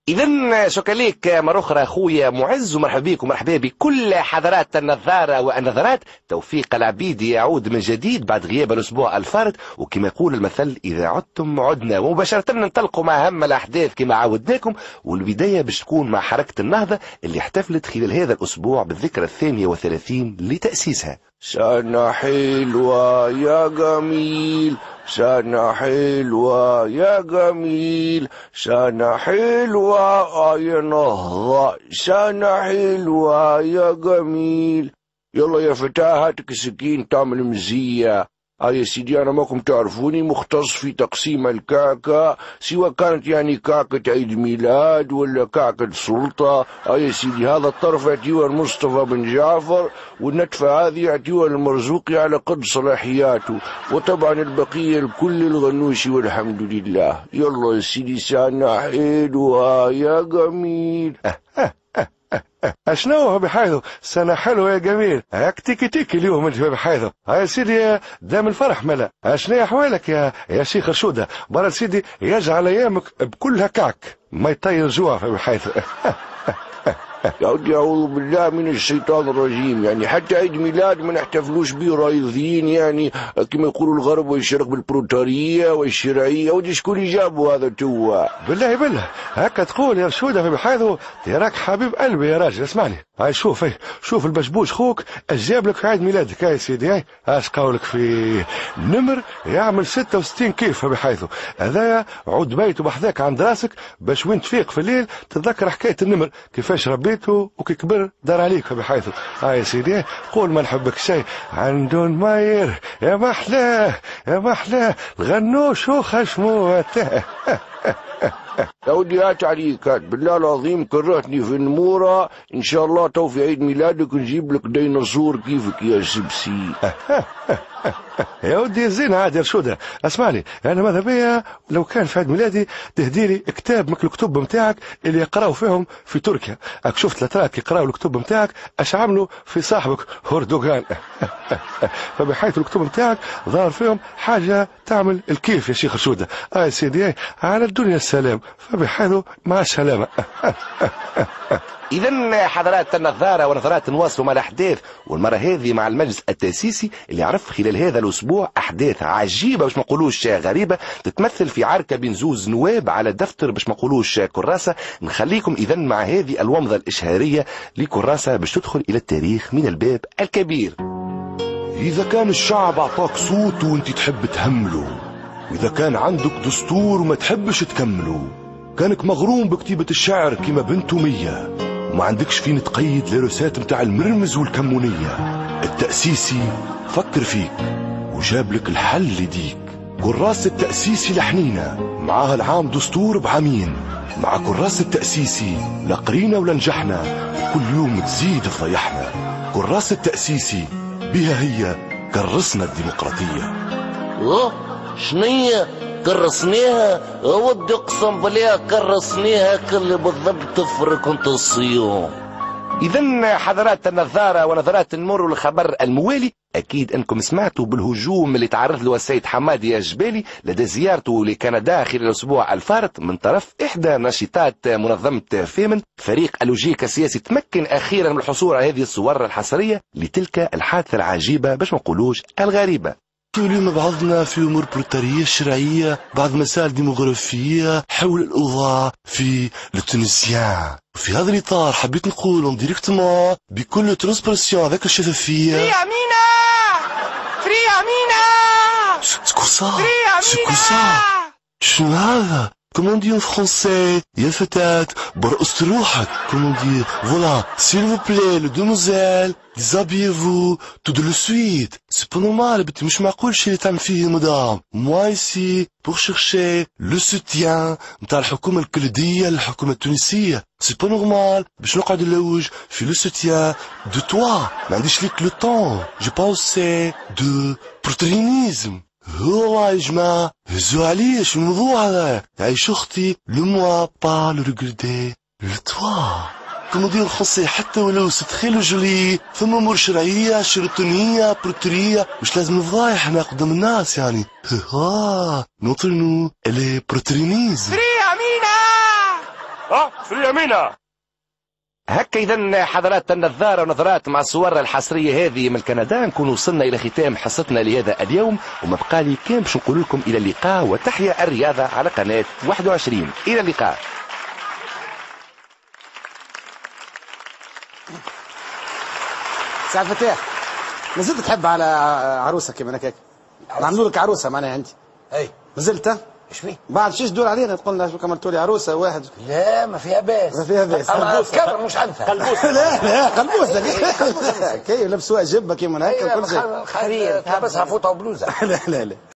إذا شكرا لك مرة أخرى أخويا معز، ومرحبا بك ومرحبا بكل حضرات النظارة والنظرات. توفيق العبيدي يعود من جديد بعد غياب الأسبوع الفارط، وكما يقول المثل إذا عدتم عدنا. ومباشرة ننطلقوا مع أهم الأحداث كما عودناكم، والبداية باش تكون مع حركة النهضة اللي احتفلت خلال هذا الأسبوع بالذكرى 38 لتأسيسها. سنة حلوة يا جميل، سنة حلوة يا جميل، سنة حلوة يا نهضة، سنة حلوة يا جميل. يلا يا فتاة هاتك السكين تعمل مزية. يا سيدي أنا ماكم تعرفوني مختص في تقسيم الكعكة، سواء كانت يعني كعكة عيد ميلاد ولا كعكة سلطة. يا سيدي هذا الطرف يعطيوها المصطفى بن جعفر، والنتفة هذه يعطيوها المرزوقي على قد صلاحياته، وطبعا البقية الكل الغنوشي والحمد لله. يلا يا سيدي سنة حلوة يا جميل. اشنو بحيث سنة حلوة يا جميل، هاك تيكي تيكي اليوم انت بحيث. هاي سيدي دام الفرح ملا، اشنو احوالك يا شيخ رشودة؟ برا سيدي يجعل ايامك بكلها كعك ما يطير جوع بحيث. يا ودي أعوذ بالله من الشيطان الرجيم، يعني حتى عيد ميلاد ما نحتفلوش به رايضين، يعني كما يقولوا الغرب والشرق بالبروتارية والشرعية. ودي شكون يجابوا هذا توا؟ بالله هكا تقول يا رشودة بحيث؟ تراك حبيب قلبي يا راجل، اسمعني. هاي شوف البشبوش خوك جاب لك في عيد ميلادك. يا سيدي هاي اش قولك في نمر يعمل 66 كيف بحيث؟ هذايا عود بيته بحذاك عند راسك باش وين تفيق في الليل تتذكر حكاية النمر كيفاش ربيته وكي كبر دار عليك بحيث. يا سيدي قول ما نحبك شيء عندون ماير يا محلاه يا محلاه الغنوش وخشموته. يا ودي هات عليك، هات بالله العظيم كرهتني في النمورة. ان شاء الله تو في عيد ميلادك نجيب لك ديناصور كيفك يا سبسي. يا ودي زين عادي رشودة، اسمعني انا ماذا بيا لو كان في عيد ميلادي تهديلي كتاب من الكتب نتاعك اللي يقراو فيهم في تركيا. اك شفت لتراك يقراو الكتب نتاعك اش عملوا في صاحبك هردوغان. فبحيث الكتب نتاعك ظهر فيهم حاجة تعمل الكيف يا شيخ رشودة. يا سيدي على الدنيا السلام، فبحيث مع السلامة. إذا حضرات النظارة ونظرات نواصلوا مع الأحداث، والمرة هذه مع المجلس التأسيسي اللي عرف خلال هذا الأسبوع أحداث عجيبة باش ما نقولوش غريبة، تتمثل في عركة بين زوز نواب على دفتر باش ما نقولوش كراسة. نخليكم إذا مع هذه الومضة الإشهارية لكراسة باش تدخل إلى التاريخ من الباب الكبير. إذا كان الشعب أعطاك صوت وانت تحب تهمله، وإذا كان عندك دستور وما تحبش تكمله، كانك مغروم بكتيبة الشعر كما بنت مية، وما عندكش فين تقيد لرسات متاع المرمز والكمونية. التأسيسي فكر فيك وجاب لك الحل لديك. كراسة التأسيسي لحنينا معاها العام دستور بعامين. مع كراسة التأسيسي لا قرينا ولا نجحنا، كل يوم تزيد تضيحنا. كراسة التأسيسي بها هي كرسنا الديمقراطية. شنية كرسنيها؟ ودي اقسم بالله كرسنيها كل بالضبط تفرق انت الصيوم. إذا حضرات النظارة ونظرات نمر والخبر الموالي، أكيد أنكم سمعتوا بالهجوم اللي تعرض له السيد حمادي الجبالي لدى زيارته لكندا خلال الأسبوع الفارط من طرف إحدى نشيطات منظمة فيمن. فريق اللوجيك السياسي تمكن أخيرا من الحصول على هذه الصور الحصرية لتلك الحادثة العجيبة باش ما نقولوش الغريبة. اليوم بعضنا في أمور بروتارية شرعية، بعض مسائل ديموغرافية حول الأوضاع في التونسيان. في هذا الإطار حبيت نقول ديريكتومون بكل ترانسبرسيون ذاك الشفافية. فري أمينة فري أمينة سكوسا سكوسا شنو هذا؟ Comment dire en français? يا فتاة برقصت روحك. Comment dire? Voilà, s'il vous plaît, le demoiselle, déshabillez-vous tout de suite. C'est pas normal, بنتي مش معقول الشيء اللي تعمل فيه مدام. Moi ici pour chercher le soutien نتاع الحكومة الكلدية للحكومة التونسية. C'est pas normal باش نقعد نلوج في le soutien de toi. ما عنديش ليك le temps. J'ai pas assez de protéinisme. هو يا جماعة هزوا عليه شو الموضوع هذا؟ عيش اختي لو موا با لو ريغردي لو توا. كما دير الخصي حتى ولو ستخيلو جولي ثم امور شرعية شرطونية بروتورية مش لازم نفضايح احنا قدام الناس يعني. ها نوطرنو الي بروترينيز. فري أمينة فري امينه. هكا إذا حضرات النظارة ونظرات مع الصور الحصرية هذه من كندا نكون وصلنا إلى ختام حصتنا لهذا اليوم، وما بقى لي كان باش نقول لكم إلى اللقاء، وتحيا الرياضة على قناة 21. إلى اللقاء. سعد فتاح، ما زلت تحب على عروسه كيما هكاك؟ نعملوا لك عروسه معناها انت؟ اي ما زلت؟ ايش فيه؟ بعد شيش تدور علينا تقول لنا كملتوا لي عروسه واحد. لا ما فيها باس. ما فيها باس. كبر مش عنفها. لا قلبوسه كي لبسوها جبه كيما هكا وكل شيء. خير تلبسها فوطه وبلوزه. لا